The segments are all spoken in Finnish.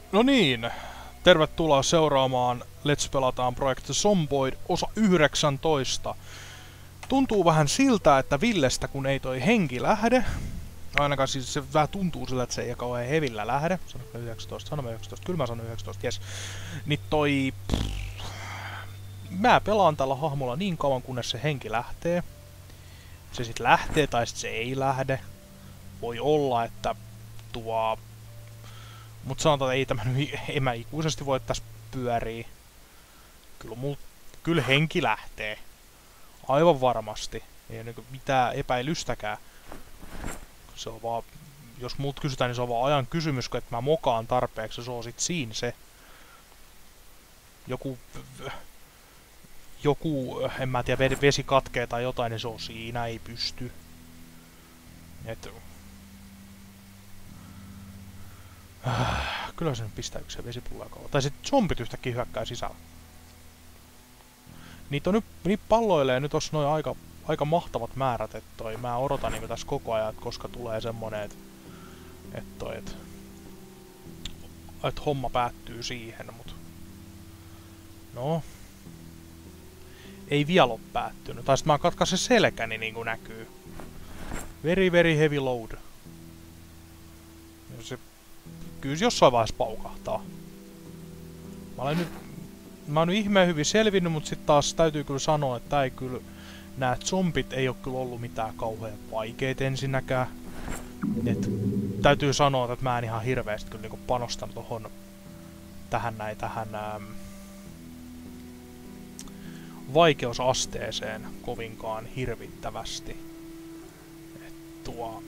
No niin, tervetuloa seuraamaan Let's Pelataan projekti Zomboid osa 19. Tuntuu vähän siltä, että Villestä kun ei toi henki lähde, ainakaan siis se vähän tuntuu sillä, että se ei kauhean hevillä lähde. Sanotaan 19, sanomme 19, kyllä mä sanon 19, jes. Niin toi... Mä pelaan tällä hahmolla niin kauan kunnes se henki lähtee. Se sit lähtee tai sit se ei lähde. Voi olla, että tuo... Mut sanotaan, että ei tämä nyt ikuisesti voi tässä pyörii. Kyllä henki lähtee. Aivan varmasti. Ei niinku mitään epäilystäkään. Se on vaan... Jos multa kysytään, niin se on vaan ajan kysymys, että mä mokaan tarpeeksi, se on sit siinä se. Joku, en mä tiedä, vesi katkee tai jotain, niin se on siinä, ei pysty. Et... Kyllä se nyt pistää yksi vesipulloa kauan. Tai sit zombit yhtäkkiä hyökkää sisällä. Niitä on nyt, niitä palloilee nyt tossa noin aika mahtavat määrät, että toi, mä odotan niinku tässä koko ajan, että koska tulee semmonen, että homma päättyy siihen, mut... No... Ei vielä oo päättynyt. Tai sit mä katkaisen selkäni niinku näkyy. Very heavy load. Se... Kyllä se jossain vaiheessa paukahtaa. Mä oon nyt ihmeen hyvin selvinnyt, mut sit taas täytyy kyllä sanoa, että ei kyllä... Nää zombit ei oo kyllä ollut mitään kauhean vaikeet ensinnäkään. Et täytyy sanoa, että mä en ihan hirveesti kyllä niinku panostan tohon... Tähän vaikeusasteeseen kovinkaan hirvittävästi. Et tuo...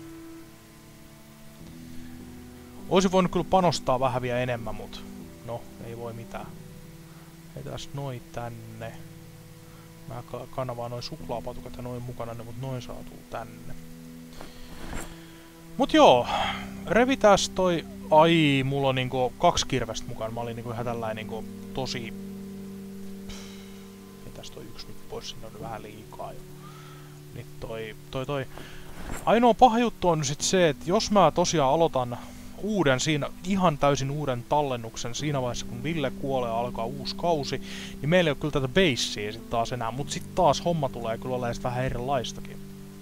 Oisin voinut kyllä panostaa vähän vielä enemmän, mut... No, ei voi mitään. Heitäs noin tänne. Mä kanavaan noin suklaapatukat ja noin mukana, mut noin saatuu tänne. Mut joo, revitäs toi... Ai, mulla on niinku 2 kirvestä mukaan. Mä olin niinku ihan tällainen niinku tosi... Heitäs toi yksi nyt pois, sinne on vähän liikaa jo. Niin toi... Ainoa paha juttu on sit se, että jos mä tosiaan aloitan ihan täysin uuden tallennuksen siinä vaiheessa, kun Ville kuolee ja alkaa uusi kausi, niin meillä ei ole kyllä tätä basea sit taas enää, mut sit taas homma tulee kyllä olemaan vähän erilaistakin.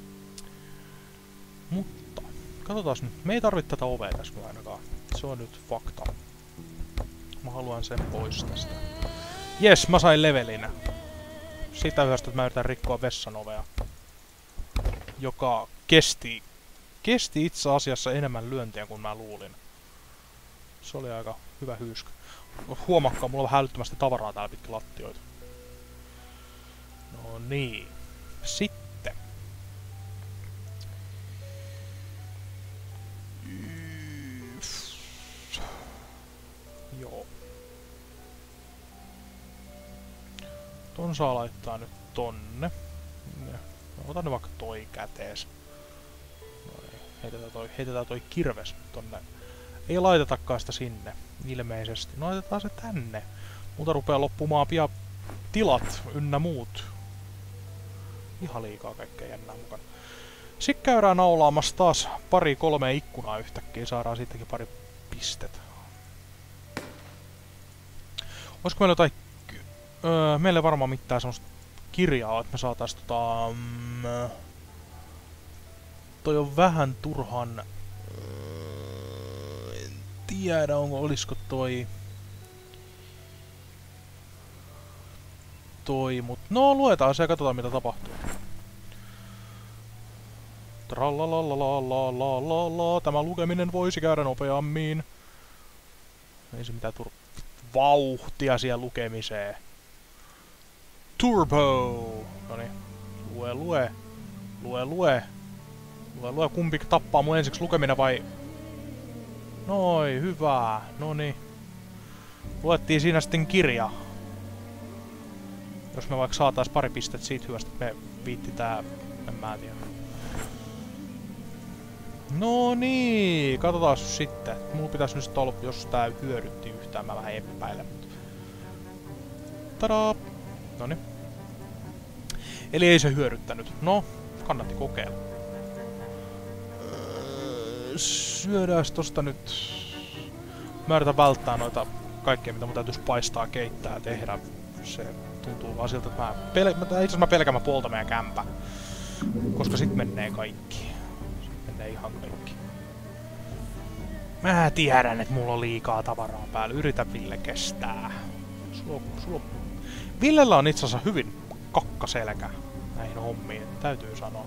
Mutta, katsotaas nyt, me ei tarvitse tätä ovea tässä nyt ainakaan, se on nyt fakta. Mä haluan sen pois tästä. Jes, mä sain levelin. Sitä yhdestä, että mä yritän rikkoa vessan ovea. Joka kesti itse asiassa enemmän lyöntiä kuin mä luulin. Se oli aika hyvä hyysky. Huomakkaa, mulla on vähän älyttömästi tavaraa täällä pitkin lattioita. No niin. Sitten. Joo. Ton saa laittaa nyt tonne. Otan nyt vaikka toi kätees. Heitetään toi kirves tonne. Ei laitetakaan sitä sinne, ilmeisesti. No laitetaan se tänne. Muuta rupeaa loppumaan pian tilat ynnä muut. Ihan liikaa kaikkea jännää mukana. Sitten käydään naulaamassa taas 2-3 ikkunaa yhtäkkiä. Saadaan siitäkin pari pistettä. Olisiko meillä jotain... meillä ei varmaan mitään semmoista kirjaa, että me saatais toi on vähän turhan... En tiedä, olisiko mut no luetaan se ja katsotaan mitä tapahtuu. Tralalalalalalalala, tämä lukeminen voisi käydä nopeammin. Ei se mitään vauhtia siihen lukemiseen. Turbo! Noniin. Lue. Kumpi tappaa mun ensiksi lukeminen vai... Noi, hyvä. Noni. Luettiin siinä sitten kirja. Jos me vaikka saatais pari pistettä siitä hyvästä, että me viittitää... En mä tiedä. No niin, katsotaan sitten. Mulla pitäis nyt olla, jos tää hyödytti yhtään, mä vähän epäilen. Tadaa! Noni. Eli ei se hyödyttänyt. No, kannatti kokeilla. Syödään tosta nyt Mä yritän välttää noita kaikkea, mitä mun täytyisi paistaa, keittää ja tehdä. Se tuntuu vaan siltä, että itse asiassa mä pelkään puolta meidän kämpä. Koska sit menee kaikki. Sit menee ihan kaikki. Mä tiedän, että mulla on liikaa tavaraa päällä. Yritä Ville kestää. Villellä on itse asiassa hyvin kakkaselkä näihin hommiin, täytyy sanoa.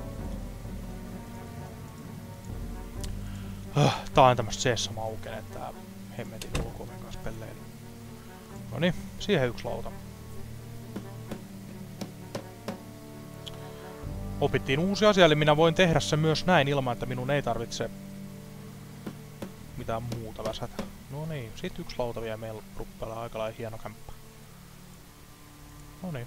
Tää on tämmöstä seessamaukenet, tää hemmetin ulkoinen kanssa pelleily. Noniin, siihen yksi lauta. Opittiin uusi asia, eli minä voin tehdä sen myös näin ilman, että minun ei tarvitse mitään muuta väsätä. No niin, sit yksi lauta vielä meillä ruppeella aika lailla hieno kämppä. No niin.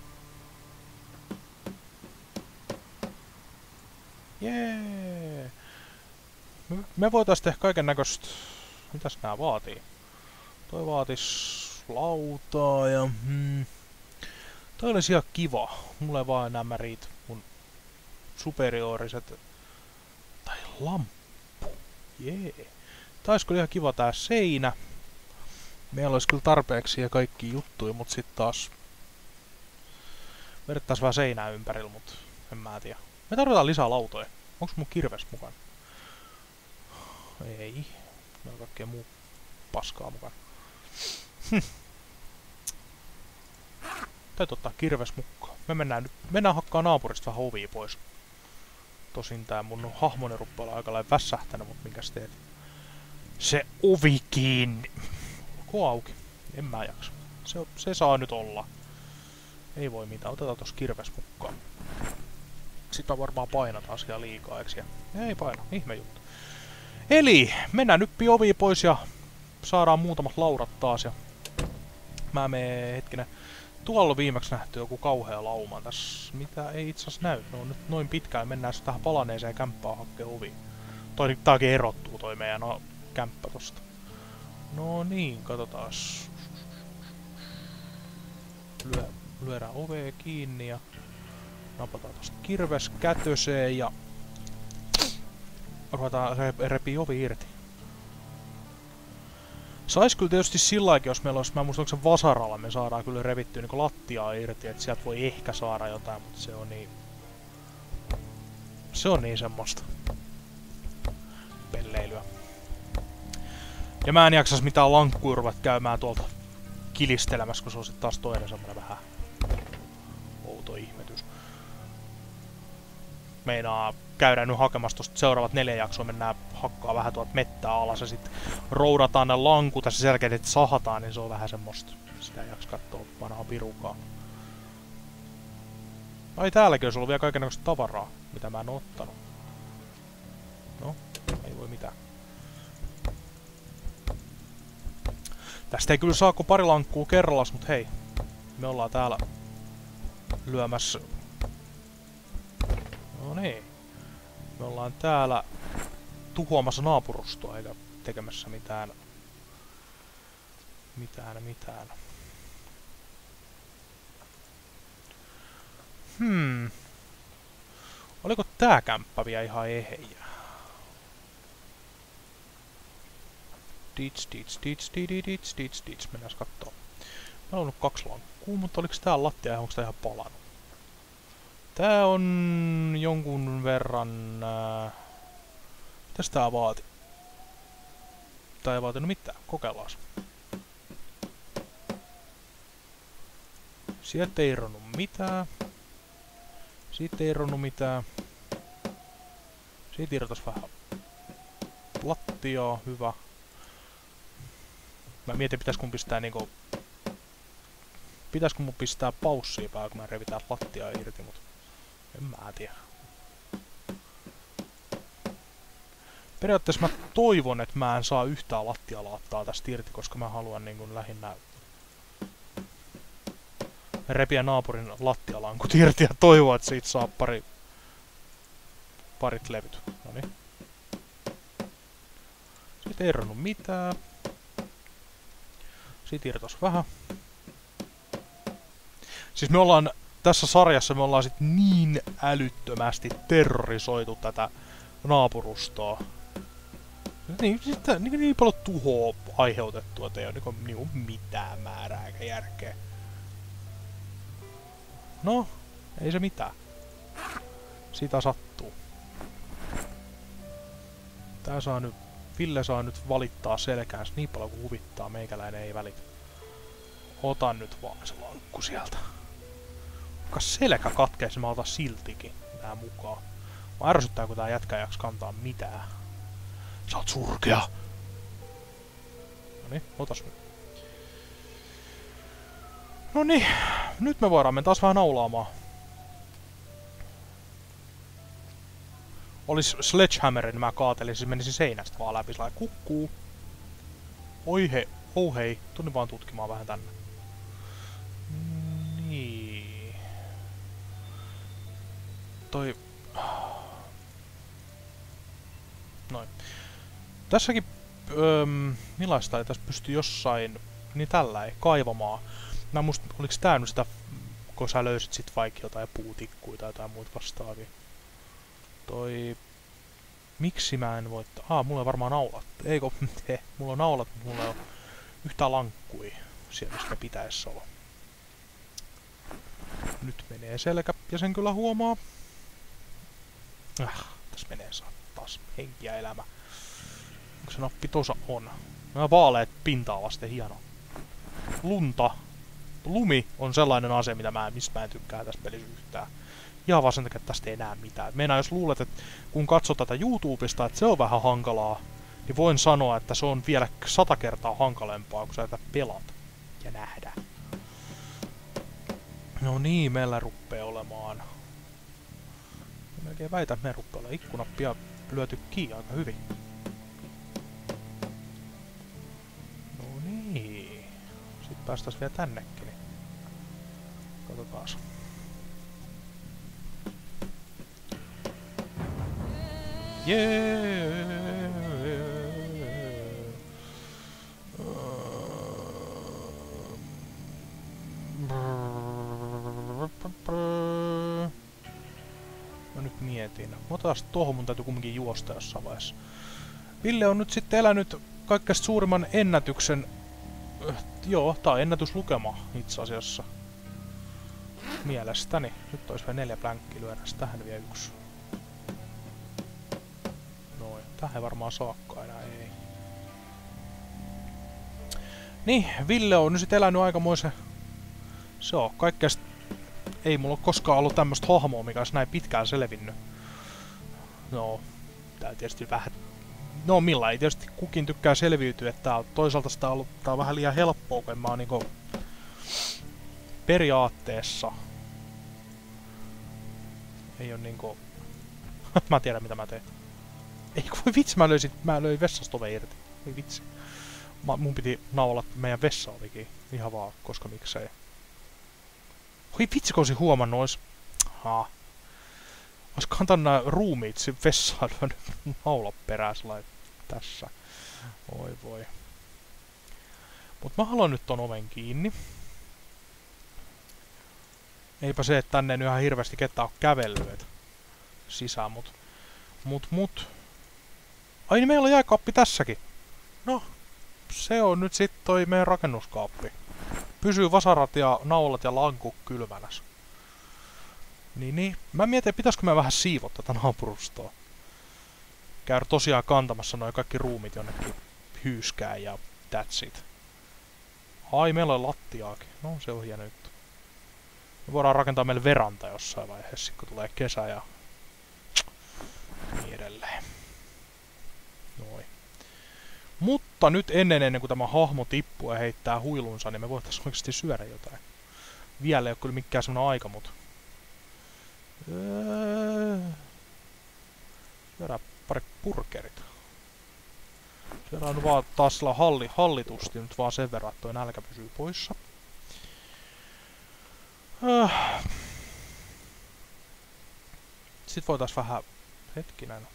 Jee! Me voitais tehdä kaiken näköistä. Mitäs nää vaatii? Toi vaatis lautaa ja... Toi olisi ihan kiva. Mulla ei vaan enää riitä mun superioriset... Tai lamppu. Jee! Tää olisi kyllä ihan kiva tää seinä. Meillä olisi kyllä tarpeeksi ja kaikki juttuja, mut sit taas... Vedettais vähän seinää ympärillä, mut en mä tiedä. Me tarvitaan lisää lautoja. Onks mun kirves mukaan? Ei. Ne on kaikkea muu paskaa mukaan. Täytyy ottaa kirves mukaan. Me mennään hakkaa naapurista vähän ovia pois. Tosin tää mun hahmoni ruppaa aika lailla vässähtänyt, mut minkäs teet? Se ovi kiinni. Olkoon auki. En mä jaksa. Se saa nyt olla. Ei voi mitään. Otetaan tos kirves mukaan. Sitten varmaan painat asiaa liikaa, eiks? Ei paina. Ihme juttu. Eli mennään nyppi ovi pois ja saadaan muutamat laudat taas. Ja mä menen hetkinen. Tuolla on viimeksi nähty joku kauhea lauma tässä. Mitä ei itse asiassa näy. No nyt noin pitkään mennään sitten tähän palaneeseen kämppään hakkeen oviin. Tääkin erottuu toi meidän kämppä tosta. No niin, katsotaas. Lyödään ovea kiinni ja napataan tosta kirves kätöseen ja ruvetaan repii ovi irti. Sais kyllä tietysti silläkin, jos meillä olisi, mä muistan, onko se vasaralla, me saadaan kyllä revittyä niinku lattiaa irti, että sieltä voi ehkä saada jotain, mutta se on niin... Se on niin semmoista pelleilyä. Ja mä en jaksas mitään lankkuja ruveta käymään tuolta kilistelemässä, kun se on sit taas toinen semmonen vähän outo ihmetys. Meinaa käydään nyt hakemassa tosta seuraavat 4 jaksoa, mennään hakkaa vähän tuolta mettää alas ja sit roudataan ne lankut ja se selkeä, että sahataan, niin se on vähän semmoista. Sitä ei jaksa kattoo vanhaa pirukaa. Ai täälläkin olisi ollut vielä kaikennäköistä tavaraa, mitä mä en oo ottanut. No, ei voi mitään. Tästä ei kyllä saa kuin pari lankkuu kerrallaan, mut hei. Me ollaan täällä lyömässä... No niin. Me ollaan täällä tuhoamassa naapurustoa eikä tekemässä mitään. Oliko tää kämppä vielä ihan ehejä? Dits. Mennään kattoo. Mä oon 2 lankkuu, mutta oliks tää lattia ja onks tää ihan palanut? Tää on jonkun verran... Mitäs tää vaati? Tää ei vaatinut mitään. Kokeillaas. Sieltä ei eronnut mitään. Siitä ei eronnut mitään. Siitä irtos vähän lattiaa. Hyvä. Mä mietin, pitäisikö mun pistää niinku... Pitäisikö mun pistää paussia päälle, kun mä revitään lattiaa irti, mut... En mä tiedä. Periaatteessa mä toivon, että mä en saa yhtään lattialaattaa tästä irti, koska mä haluan niin lähinnä repiä naapurin lattialankut irti ja toivoa, että siitä saa parit levyt. Noniin. Siitä ei eronnut mitään. Siitä irtos vähän. Siis me ollaan... Tässä sarjassa me ollaan sit niin älyttömästi terrorisoitu tätä naapurustoa. Niin paljon tuhoa aiheutettua, että ei ole niinku mitään määrää eikä järkeä. No, ei se mitään. Sitä sattuu. Ville saa nyt valittaa selkäänsä niin paljon kuin huvittaa, meikäläinen ei välitä. Otan nyt vaan se lankku sieltä. Vaikka selkä katkeisi, mä otan siltikin nää mukaan. Mä ärsyttää, kun tää jätkä ei jaksa kantaa mitään. Sä oot surkea! Noniin, otas nyt. Noniin, nyt me voidaan mennä taas vähän naulaamaan. Olis Sledgehammerin, niin mä kaatelin, siis menisin seinästä vaan läpi, sellainen kukkuu. Oi hei, oh hei, tunnin vaan tutkimaan vähän tänne. Niin. Noin. Tässäkin, millaista ei tässä pysty jossain, niin tällä ei, kaivamaan. Mä musta, oliks tää nyt sitä, kun sä löysit sit vaikka jotain puutikkuja tai jotain muut vastaavia. Miksi mä en voi... mulla on varmaan naulat. Eikö? Mulla on naulat, mutta mulla ei ole yhtään lankkui siellä, mistä pitäisi olla. Nyt menee selkä, ja sen kyllä huomaa. Tässä menee taas henki ja elämä. Onko se nappi tossa on? Nämä vaaleet pintaa vasten hieno. Lumi on sellainen ase, mistä mä en tykkää tässä pelissä yhtään. Ihan vaan sen takia, että tästä ei näe mitään. Meinaa, jos luulet, että kun katsot tätä YouTubesta, että se on vähän hankalaa, niin voin sanoa, että se on vielä 100 kertaa hankalempaa, kun sä tätä pelat ja nähdä. No niin, meillä ruppee olemaan. Melkein väitän, että me ruppee olemaan ikkunat pian lyöty kiinni aika hyvin. No niin. Sitten päästäis vielä tännekin. Niin. Katsotaas. Jee! Mä nyt mietin. Otas tohon, mun täytyy kumminkin juosta jossain vaiheessa. Ville on nyt sitten elänyt kaikkein suurimman ennätyksen. Joo, tää on ennätyslukema itse asiassa. Mielestäni. Nyt olisi vielä 4 plänkkiä lyödä, tähän vielä 1. Tähän ei varmaan saakka enää, ei. Niin, Ville on nyt sit elänyt aikamoisen... Se on kaikkea... Ei mulla ole koskaan ollut tämmöstä hahmoa, mikä olisi näin pitkään selvinnyt. No, tää tietysti vähän... No millä ei tietysti kukin tykkää selviytyä, että toisaalta sitä on vähän liian helppoa, kun mä oon niinku... Periaatteessa... Ei oo niinku... Mä tiedän mitä mä teen. Ei kun vitsi, mä löin vessasta oven irti. Ei vitsi. Mun piti naulaa meidän vessaovikin. Ihan vaan, koska miksei. Oi vitsi, kun olisin huomannut, ois kantanut nää ruumiit sin vessaan naula perään sellainen tässä. Oi voi. Mut mä haluan nyt ton oven kiinni. Eipä se, että tänne nyt ihan hirveästi ketään oo kävellyt sisään, mut. Ai niin, meillä on jääkaappi tässäkin. No, se on nyt sit toi meidän rakennuskaappi. Pysyy vasarat ja naulat ja lanku kylmänäs. Niin. Mä mietin, pitäisikö mä vähän siivot tätä naapurustoa. Käydä tosiaan kantamassa noin kaikki ruumit jonnekin hyyskään ja that's it. Ai, meillä on lattiaakin. No, se on hieno juttu. Me voidaan rakentaa meille veranta jossain vaiheessa, kun tulee kesä ja... niin edelleen. Noin. Mutta nyt ennen kuin tämä hahmo tippuu ja heittää huilunsa, niin me voitais oikeesti syödä jotain. Vielä ei oo kyllä mikään semmonen aika, mut... Syödään pari burgerit. Syödään vaan taas hallitusti, nyt vaan sen verran, että toi nälkä pysyy poissa. Sit voitais vähän... Hetkinen.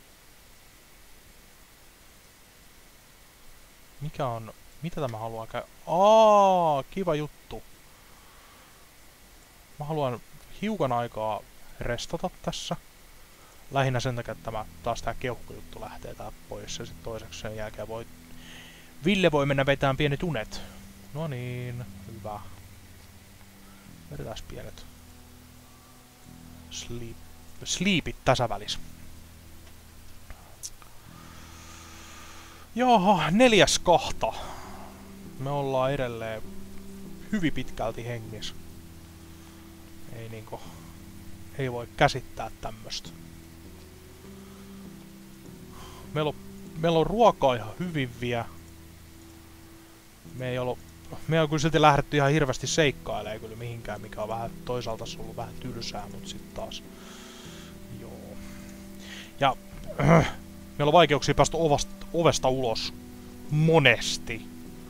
Mikä on... Mitä tämä haluaa käydä? Kiva juttu. Mä haluan hiukan aikaa restata tässä. Lähinnä sen takia, että taas tää keuhkojuttu lähtee täältä pois ja sit toiseksi sen jälkeen Ville voi mennä vetämään pienet unet. No niin, hyvä. Vedetään pienet sleepit tässä välissä. Jaha, 4.2. Me ollaan edelleen hyvin pitkälti hengissä. Ei voi käsittää tämmöstä. Meillä on ruokaa ihan hyvin vielä. Me on kyllä silti lähdetty ihan hirveästi seikkailemaan kyllä mihinkään, mikä on vähän toisaalta ollut vähän tylsää, mutta sitten taas. Joo. Ja meillä on vaikeuksia päästä ovesta ulos. Monesti.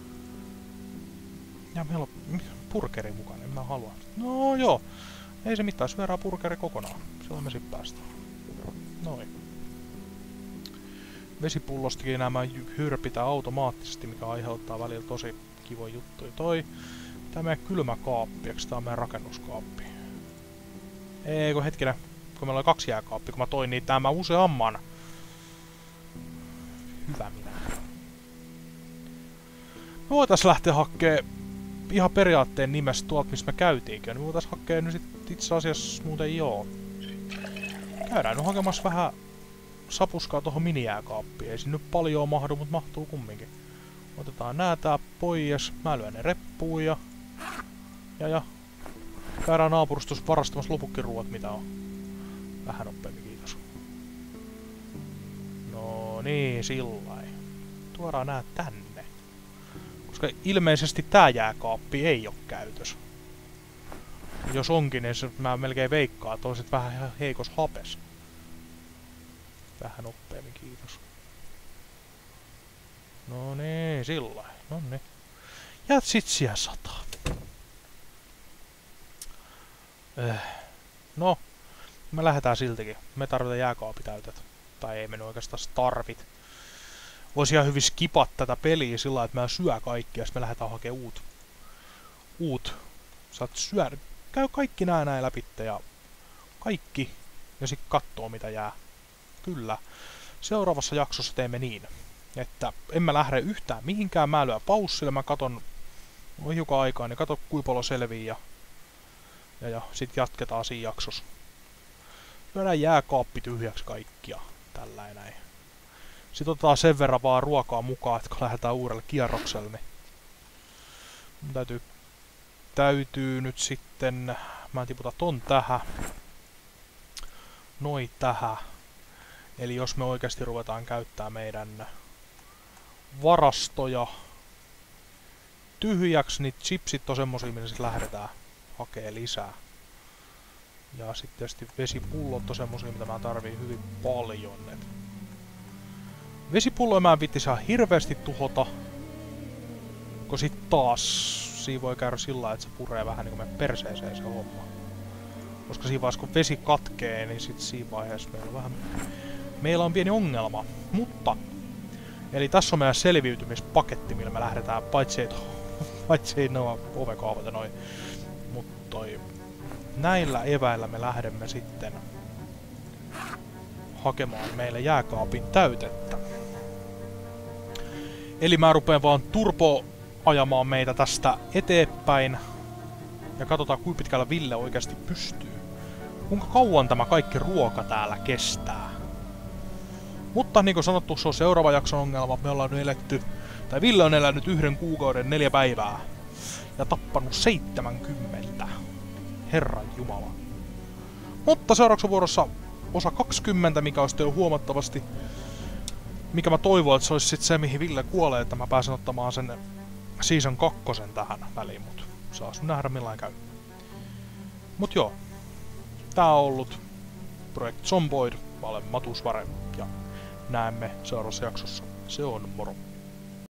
Ja meillä on burgeri mukana, en mä halua. No joo. Ei se mitään, syödään burgeri kokonaan. Silloin me sit päästään. Noin. Vesipullostakin nämä hyrpitää automaattisesti, mikä aiheuttaa välillä tosi kivoja juttuja. Tää meidän kylmäkaappi, eikö tää on meidän rakennuskaappi? Ei, kun hetkinen, kun meillä oli 2 jääkaappia, kun mä toin niitä tämä useamman. Hyvä minä. Me voitais lähteä hakkee ihan periaatteen nimestä tuolta, missä me käytiinkin. Me voitais hakkee nyt itse asiassa muuten joo. Käydään nyt hakemassa vähän sapuskaa tohon minijääkaappiin. Ei sinne paljon mahdu, mutta mahtuu kumminkin. Otetaan nää tää pois. Mä lyön ne reppuun ja käydään naapurustossa varastamassa lopukki ruuat, mitä on. Vähän nopeammin, kiitos. No niin, sillain. Tuodaan nää tänne. Koska ilmeisesti tää jääkaappi ei oo käytös. Jos onkin, niin mä melkein veikkaan, että on sit vähän heikos hapes. Vähän nopeammin, kiitos. No niin, sillain. No niin. Ja sit siellä 100. No, me lähdetään siltikin. Me tarvitaan jääkaapitäytet. Tai ei me oikeastaan tarvit. Voisi ihan hyvin skipata tätä peliä sillä että mä syö kaikki ja sit me lähdetään hakemaan uut. Saat syödä. Käy kaikki näin läpitte ja kaikki. Ja sit kattoo mitä jää. Kyllä. Seuraavassa jaksossa teemme niin, että en mä lähde yhtään mihinkään. Mä lyön paussille, mä katon hiukan aikaa, niin kato kuinka paljon selvii ja sit jatketaan siinä jaksossa. Lyödään jääkaappi tyhjäksi kaikkia. Tällä näin. Sitten otetaan sen verran vaan ruokaa mukaan, että kun lähdetään uudelle kierrokselle, niin mun täytyy nyt sitten, mä tiputan ton tähän, noin tähän. Eli jos me oikeasti ruvetaan käyttää meidän varastoja tyhjäksi, niin chipsit on semmosia, millä sit lähdetään hakee lisää. Ja sitten tietysti vesipullot on semmosia, mitä mä tarviin hyvin paljon. Vesipulloja mä en vittis ihan hirveästi tuhota. Kun sit taas siinä voi käydä sillä lailla, että se puree vähän niinku meidän perseeseen se homma. Koska siinä vaiheessa kun vesi katkee, niin sit siinä vaiheessa meillä on pieni ongelma. Mutta eli tässä on meidän selviytymispaketti, millä me lähdetään, paitsi ei nuo ovekaavat ja noin. Mutta näillä eväillä me lähdemme sitten hakemaan meille jääkaapin täytettä. Eli mä rupeen vaan turbo ajamaan meitä tästä eteenpäin. Ja katsotaan kuinka pitkällä Ville oikeasti pystyy. Kuinka kauan tämä kaikki ruoka täällä kestää. Mutta niin kuin sanottu, se on seuraava jakson ongelma. Me ollaan nyt eletty, tai Ville on elänyt 1 kuukauden 4 päivää. Ja tappanut 70. Herran Jumala. Mutta seuraavaksi vuorossa osa 20, mikä olisi jo huomattavasti, mikä mä toivon, että se olisi sit se, mihin Ville kuolee, että mä pääsen ottamaan sen Season 2 tähän väliin, mut saas nähdä millain käy. Mut joo, tää on ollut Project Zomboid, mä olen Matusvare ja näemme seuraavassa jaksossa. Se on moro!